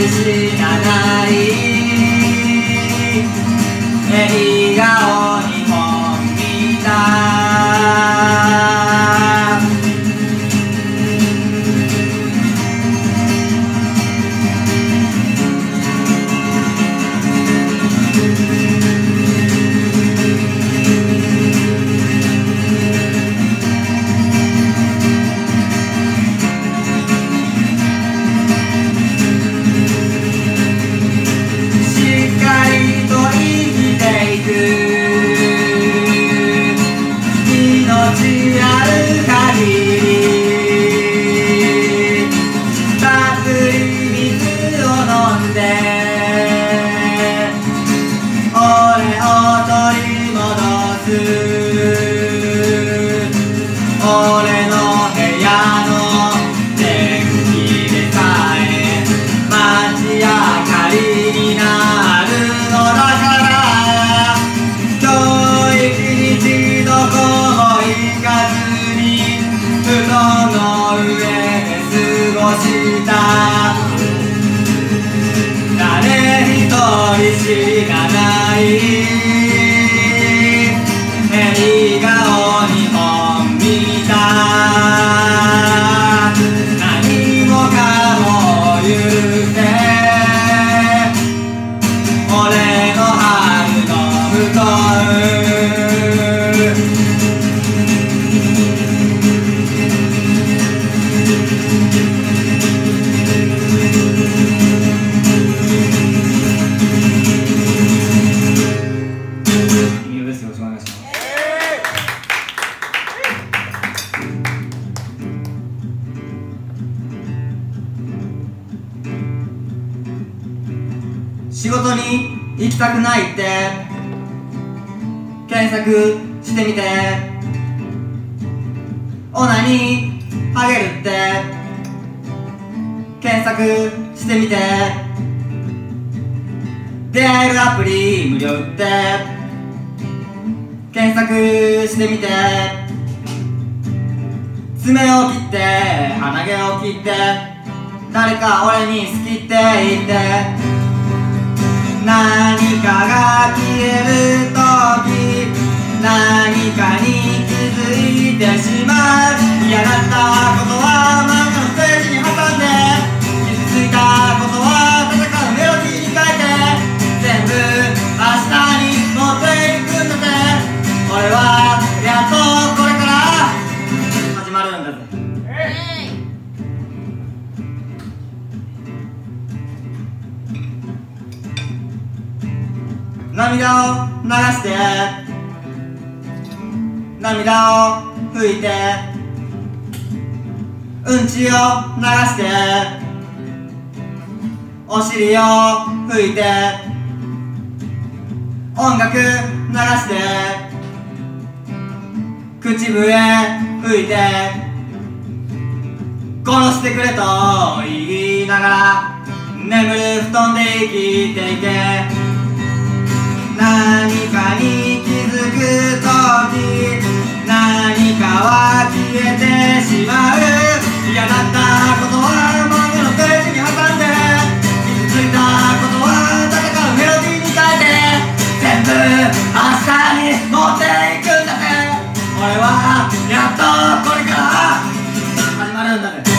しがない笑顔に本見た仕事に行きたくないって検索してみて、オナにあげるって検索してみて、出会えるアプリ無料って検索してみて、爪を切って鼻毛を切って誰か俺に好きって言って、何かが消えるとき何かに気づいてしまう。嫌だったことは漫画のページに挟んで、傷ついたことは戦うメロディーに変えて、全部明日に持っていくんだぜ。俺はやっとこれから始まるんだぜ。涙を流して涙を拭いて、うんちを流してお尻を拭いて、音楽流して口笛吹いて、殺してくれと言いながら眠る布団で生きていけ。何かに気づくとき何かは消えてしまう。嫌だったことは漫画のページに挟んで、傷ついたことは戦うメロディーに変えて、全部明日に持っていくんだぜ。俺はやっとこれから始まるんだぜ。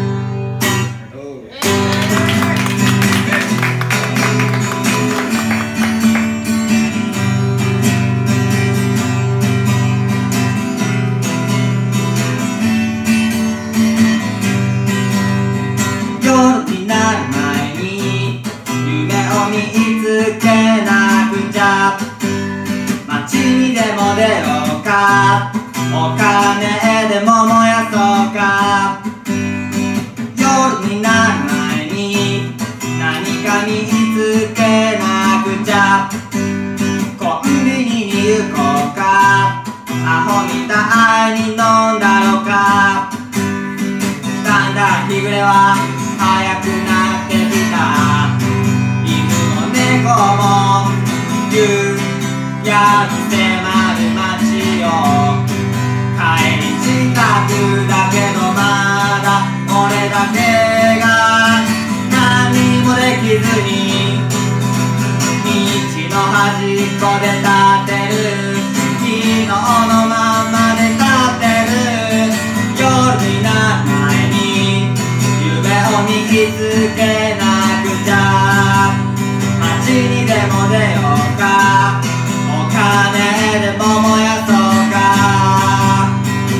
街にでも出ようか、お金でも燃やそうか。夜になる前に何か見つけなくちゃ。コンビニに行こうか、アホみたいに飲んだろうか。だんだん日暮れは早くなってきた。犬も猫も夕やに迫る街を帰り近くだけど、まだ俺だけが何もできずに道の端っこで立ってる、昨日のまんまで立ってる。夜になる前に夢を見つけなくちゃ。街にでも出ようか、お金でも燃やそうか。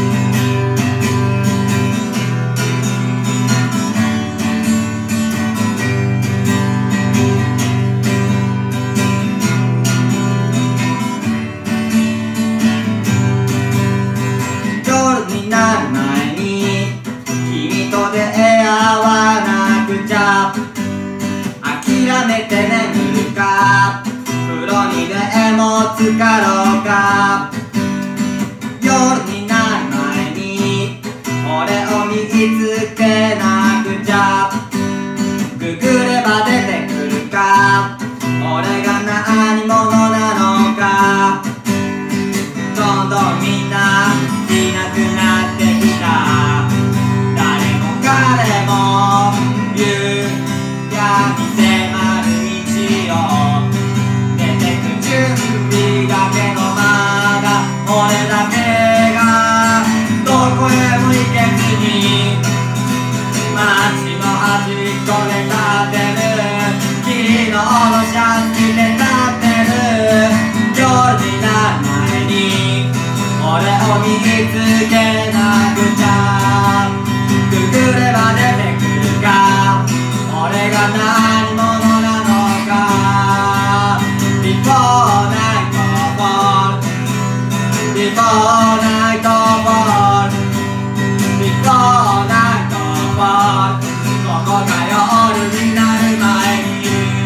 夜になる前に君と出会わなくちゃ。諦めて眠るか、風呂にでも浸かろうか。夜になる前に俺を見つけなくちゃ。ググれば出てくるか、俺が何者なのか。どんどんみんないなくなってきた。誰も彼も夕闇迫る道を出てく準備だけのまだ俺だけがどこへも行けずに街の端っこで立ってる。昨日のシャツ着て立ってる。夜になる前に俺を見つけなくちゃ。ググれば出てくるか、俺が何者なのか。 Before night fall, Before night fall, Before night fall、 ここが夜になる前に。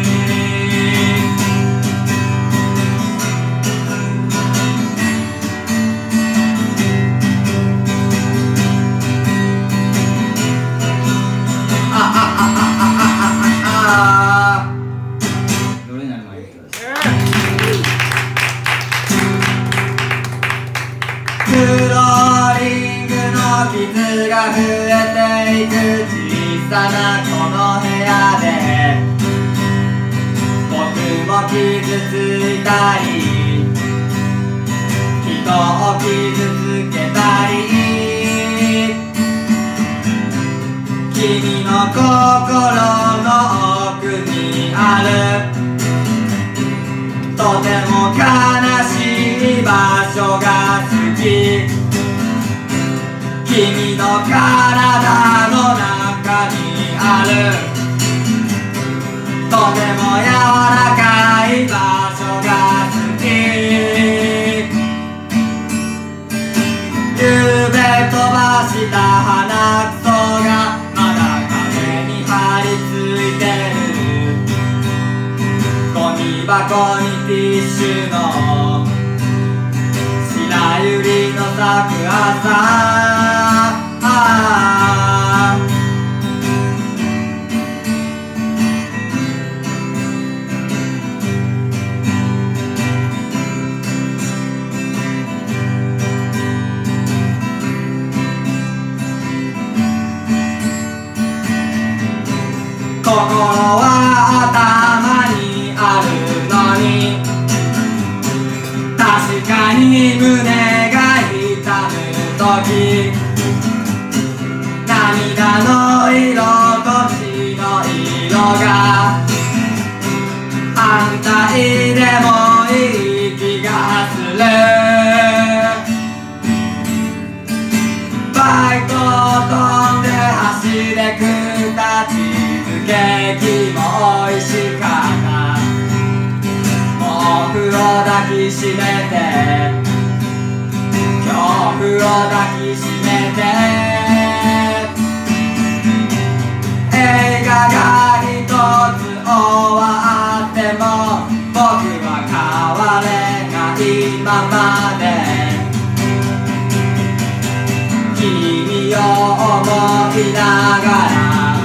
どれになる前に。フローリングの傷が増えていく小さなこの部屋で僕も傷ついたり人を傷つけたり、君の心の奥にあるとても悲しい場所が好き。君の体の中にあるとても柔らかい場所が好き。ゆうべ飛ばした鼻くそがまだ壁に張り付いてる。ゴミ箱にティッシュの白百合の咲く朝。心は頭にあるのに確かに胸が痛むとき、涙の色と血の色が反対でもいい気がする。バイクを飛んで走れくたチーズケーキも美味しかった。毛布を抱きしめて恐怖を抱きしめて、映画が一つ終わっても僕は変われないままで君を思いながら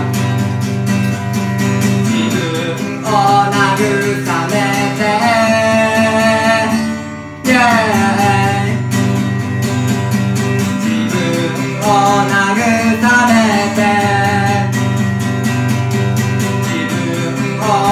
自分を慰めて、自分を慰めて、自分を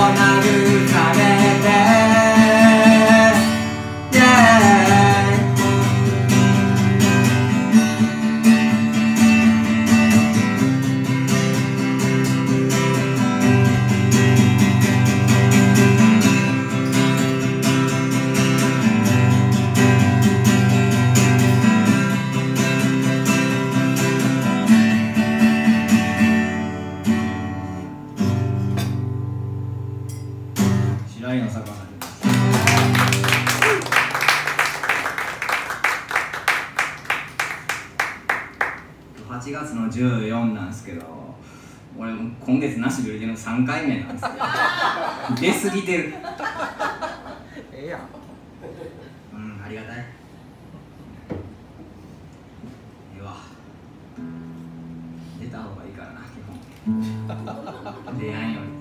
8月の14なんですけど、俺も今月なしビルでの3回目なんですよ。出過ぎてる。 ええやん。 ありがたい。いいわ。出た方がいいからな、基本。出やんより。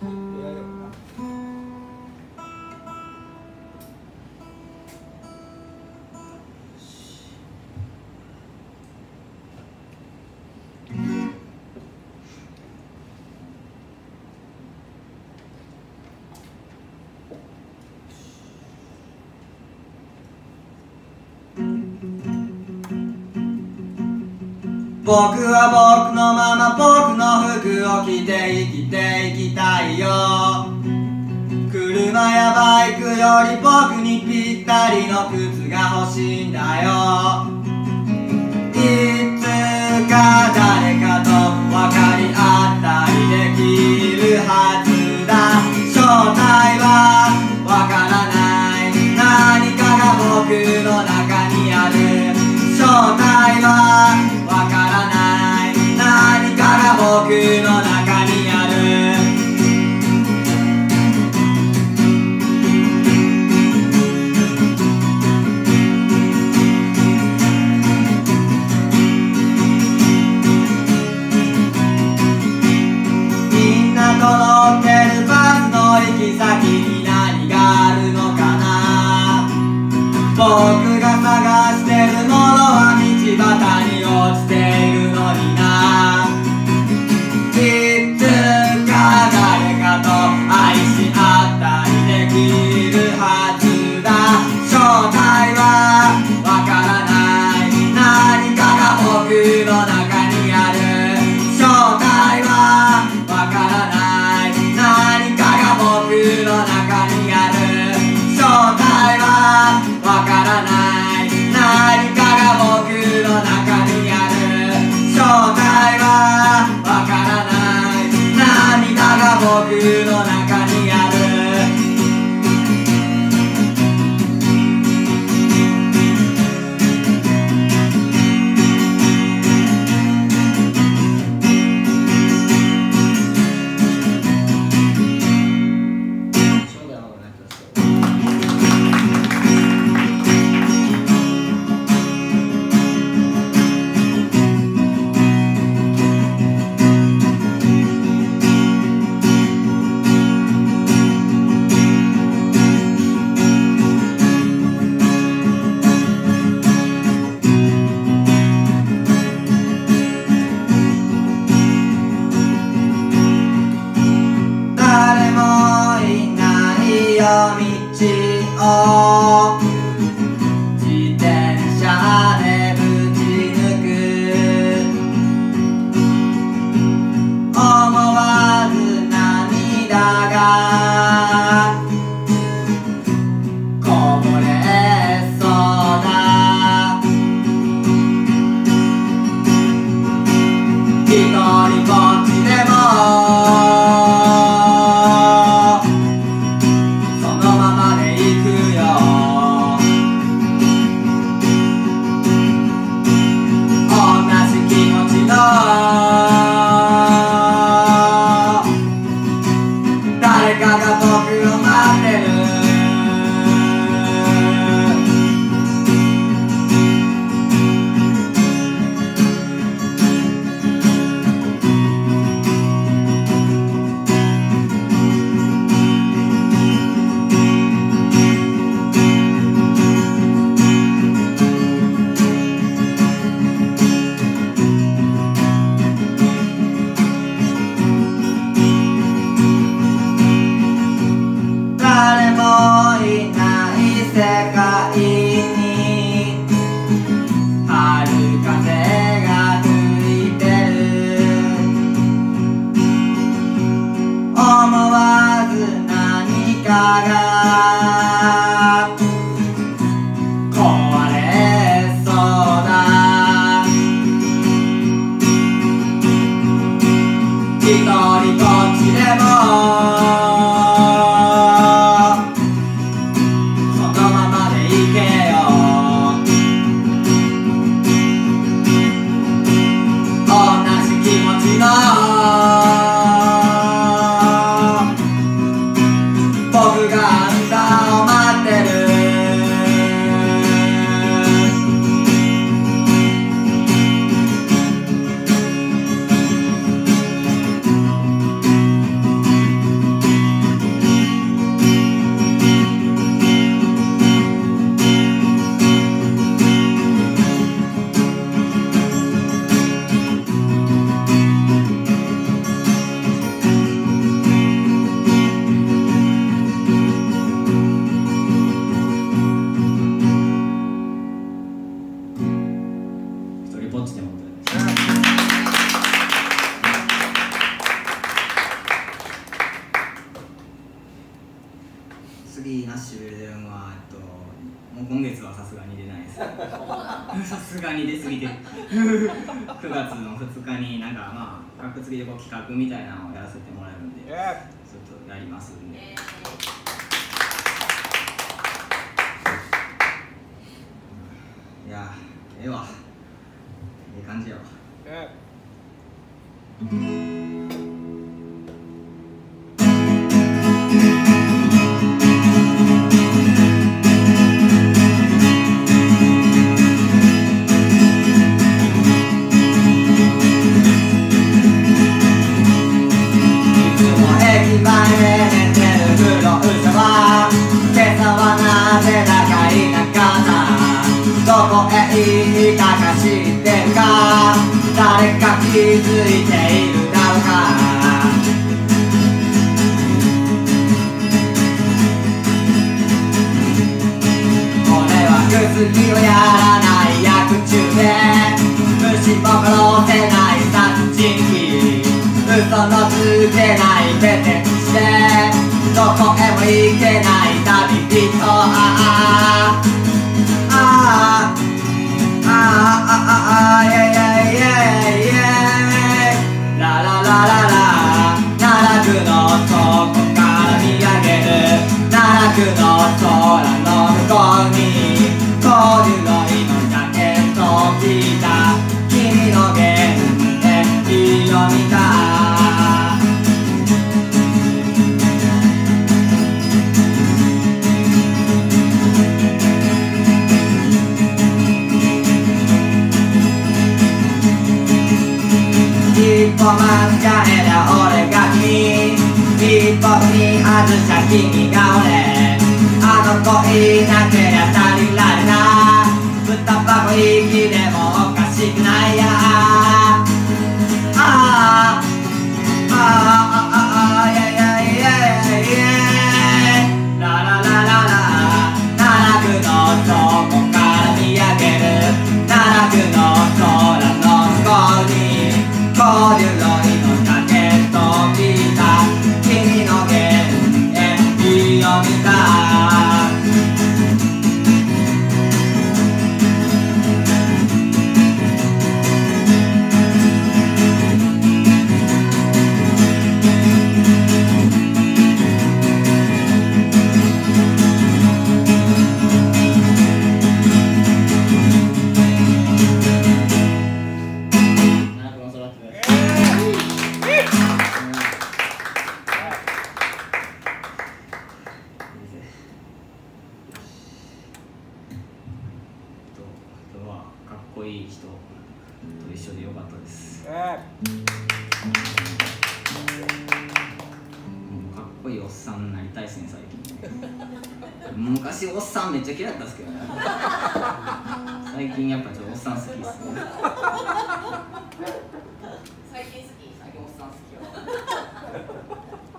僕は僕のまま僕の服を着て生きていきたいよ。車やバイクより僕にぴったりの靴が欲しいんだよ。いつか誰かと分かり合ったりできるはずだ。正体は分からない何かが僕の中にある。正体は分からない何かが僕の中にある。みんなと乗ってるバスの行き先に何があるのかな。僕が探してるものは道端に落ちているのにな。いつか誰かと愛し合ったりできるはずだ。正体はわからない何かが僕の中にある。正体はわからない何かが僕の中にある。正体はわからない何かが僕の中にある。正体はわからない何かが僕の中にある。誰もいない夜道を自転車でぶち抜く。思わず涙がこぼれそうだ。一人ぼっちでもそのままで行くよ。同じ気持ちの誰かが僕を待ってる。 りぼっちでもと次ナッシュビル出るのはもう今月はさすがに出ないですさすがに出すぎて9月の2日になんかまあ格付きでこう企画みたいなのをやらせてもらえるんでちょっとやりますんで、いやええわいい感じやわ。どこへ行ったか知ってるか、誰か気づいているだろうか。俺は薬をやらない薬中で虫も殺せない殺人鬼、嘘のつけない手でしてどこへも行けない旅人。ラララララ奈落の底から見上げる奈落の空の向こうにコーデュロイのジャケットを着た君の幻影を見た。一歩間違えりゃ俺が君、一歩踏み外しゃ君が俺。あの子いなけりゃ足りられな二箱息でもおかしくないや。あああああいやいやいやいやラララララ奈落の底から見上げる奈落の空の向こうにコーデュロイのジャケットを着た君の幻影を見た。かっこいい人と一緒でよかったです。かっこいいおっさんになりたいですね最近。昔おっさんめっちゃ嫌いだったんですけどね。最近やっぱちょっとおっさん好きですね。最近好き。最近おっさん好きよ。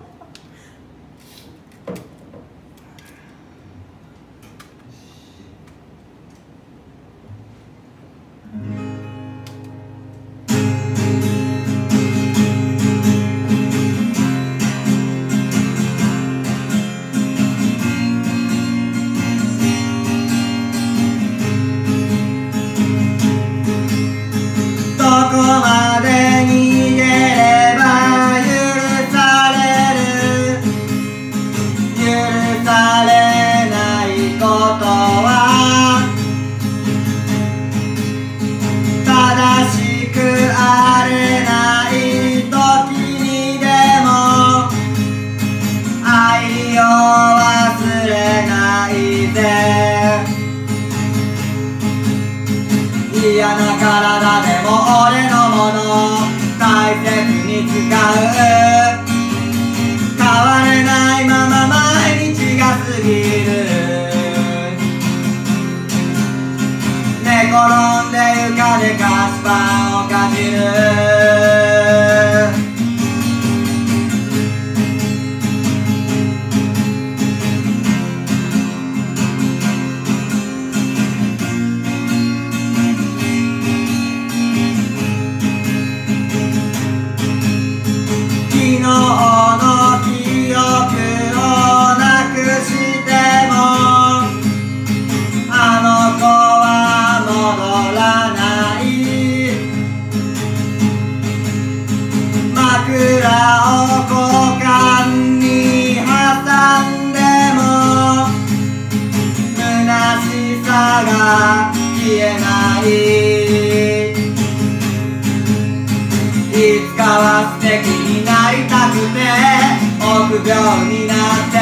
嫌な体でも俺のもの大切に使う。変われないまま毎日が過ぎる。寝転んで床で菓子パンをかじる。 いつかは素敵になりたくて臆病になって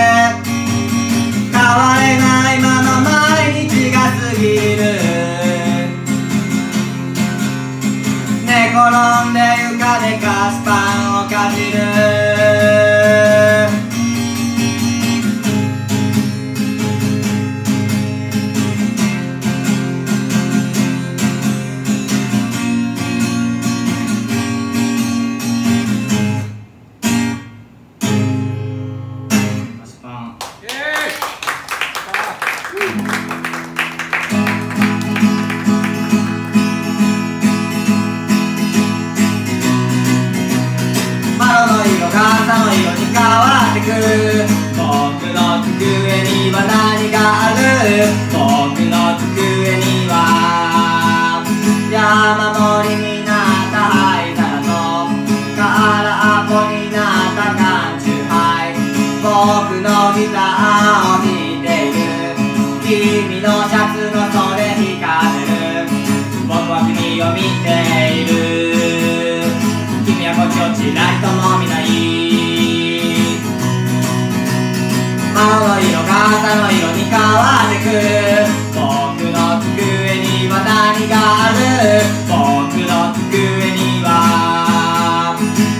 変われないまま毎日が過ぎる寝転んで床で菓子パンをかじる朝の色に変わってく僕の机には何がある僕の机には山盛りになった灰皿と空っぽになった缶チューハイ僕のギターを弾いている君のシャツの袖光ってる僕は君を見ている君はこっちをちらりとも見ない青の色が朝の色に変わってく僕の机には何がある僕の机には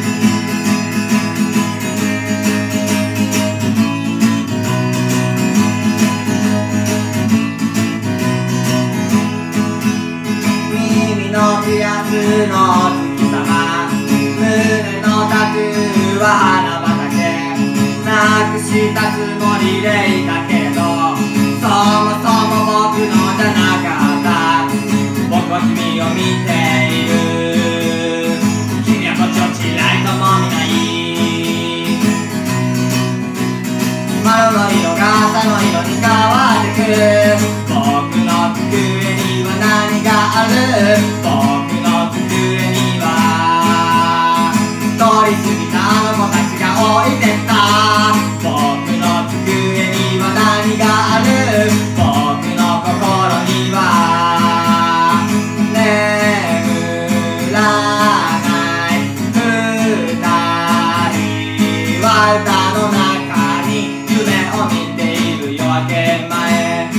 耳のピアスの月様胸のタトゥーは花畑なくしたつもりでいたけどそもそも僕のじゃなかった僕は君を見ている君はこっちをちらりとも見ない丸の色が朝の色に変わってく僕の机には何がある僕の机には通り過ぎたあの子たちが置いてった僕の机には何がある僕の心には眠らない二人は歌の中に夢を見ている夜明け前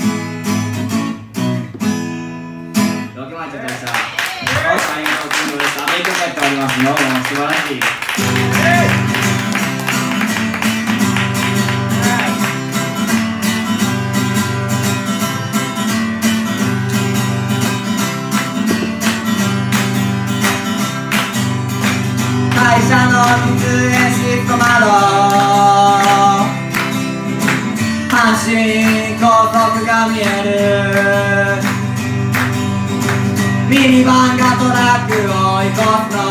夜明け前ちょっとでしたよしありがとうキングでした名曲やっておりますよもう素晴らしい会社の喫煙室と窓阪神高速が見えるミニバンがトラックを追い越すの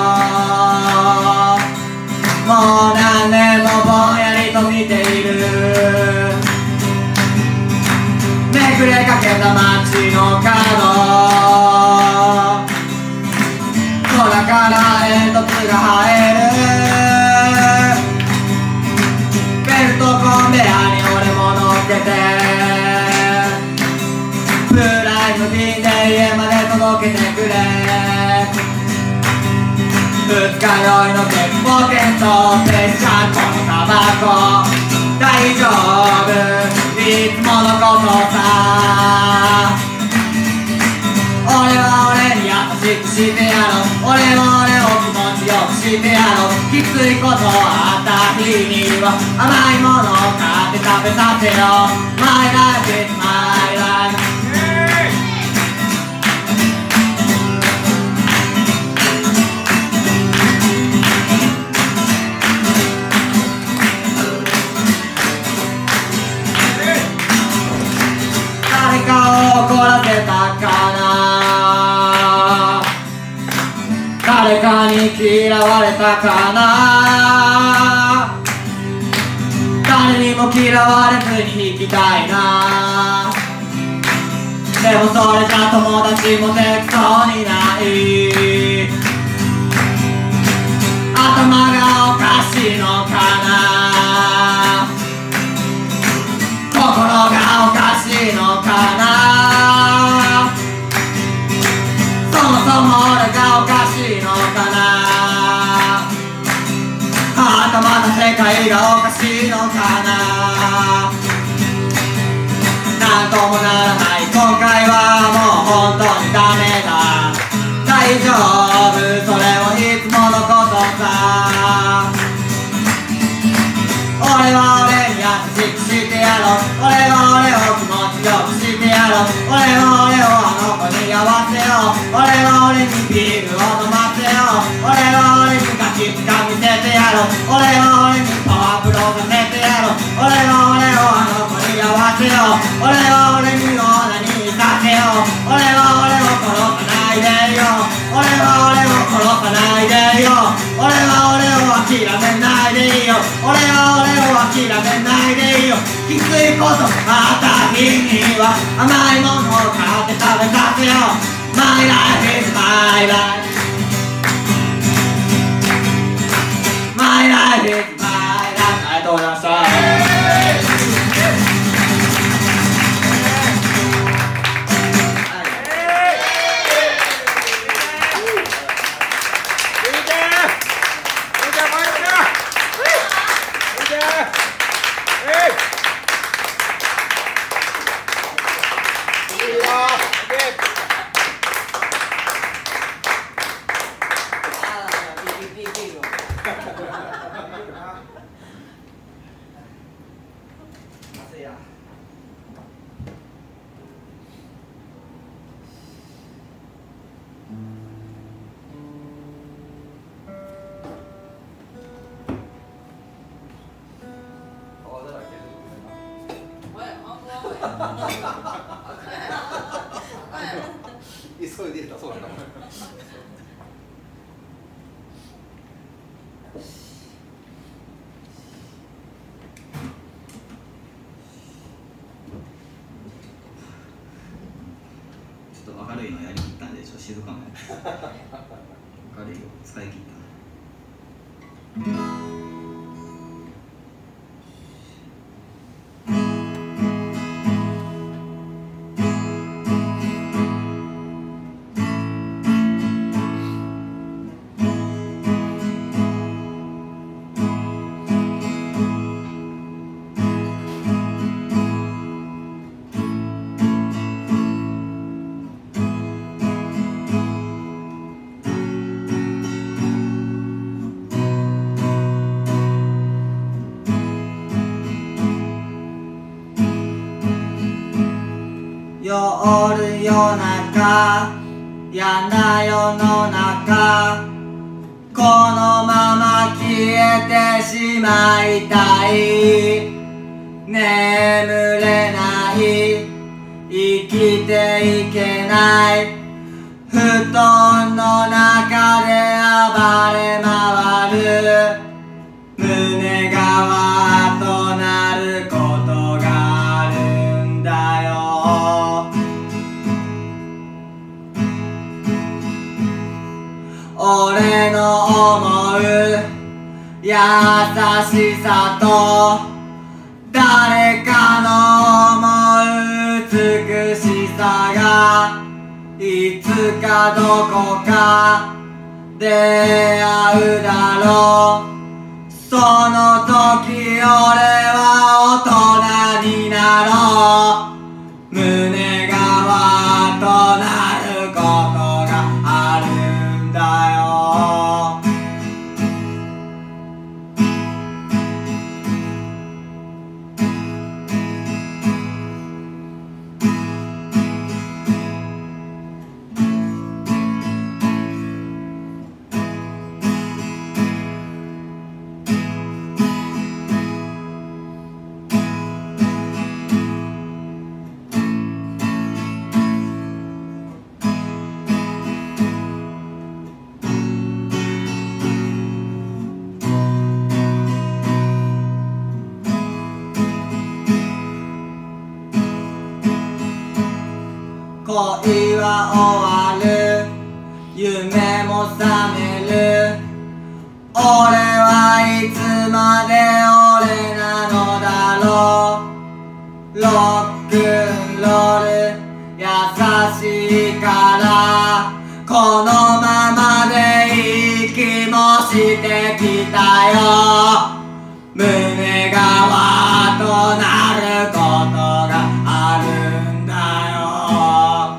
もう何年もぼんやりと見ているめくれかけた街の角空から煙突が生えるベルトコンベアに俺も乗っけてブルーライト便で家まで届けてくれ二日酔いのケツポケットぺしゃんこのタバコ大丈夫いつものことさ俺は俺に優しくしてやろう俺は俺を気持ちよくしてやろうきついことあった日には甘いものを買って食べさせよう My life is my life誰かを怒らせたかな誰かに嫌われたかな誰にも嫌われずに生きたいなでもそれじゃ友達も適当にない頭がおかしいのかな心がおかしいのかなそもそも俺がおかしいのかな何がおかしいのかな。なんともならない今回はもう本当にダメだ。大丈夫、それもいつものことさ。俺は俺に優しくしてやろう。俺は俺を気持ちよくしてやろう。俺は俺をあの子に合わせよう。俺は俺にビールを飲ませよう。俺は俺にガキつか見せてやろう。俺は俺にパワープロさせてやろう。俺は俺をあの子に合わせよう。俺は俺にオナニーさせよう。俺は俺を殺さないでよ。俺は俺を殺さないでよ。俺は俺を諦めないでいいよ。俺は俺を諦めないでいいよ。きついことあった日には甘いものを買って食べさせよう。My life is my life. My life is my life. ありがとうございました。 急いでたそうだな。 ちょっと明るいのやりきったんで、ちょっと静かな明るいを使い切った。夜夜中、やな世の中、このまま消えてしまいたい。眠れない、生きていけない、布団の中で暴れ回る。胸がわーっとなることがあるんだよ。俺の思う優しさと誰かの思う美しさがいつかどこか出会うだろう。その時俺は大人になろう。胸がわーっとなることがあるんだよ。恋は終わる、夢も覚める。俺はいつまで俺なのだろう。ロックンロール優しいからこのままで息もしてきたよ。 胸がわっとなることがあるんだよ。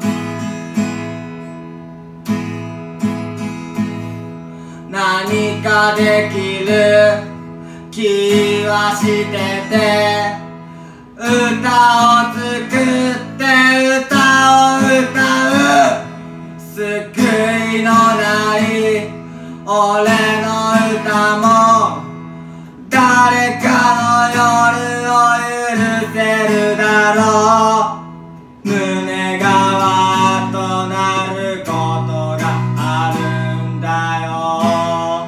何かできる気はしてて、歌を作って歌を歌う。救いのない俺の歌も誰かの夜を許せるだろう。胸がわっとなることがあるんだよ。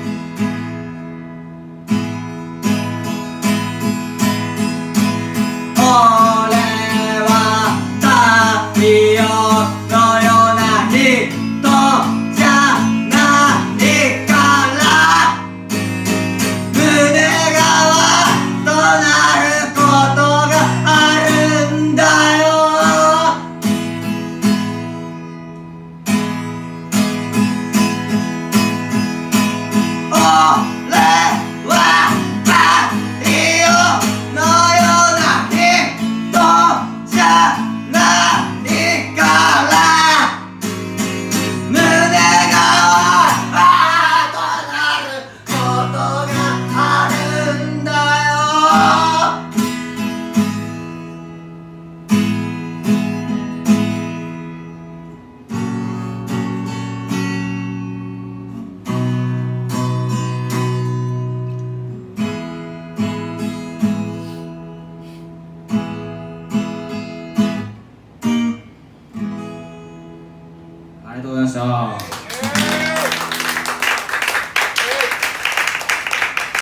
俺は太陽のような人じゃないから胸がわっとなることがあるんだよ。俺は太陽のような人じゃないから胸がわっとなることがあるんだよ。ありがとうございました。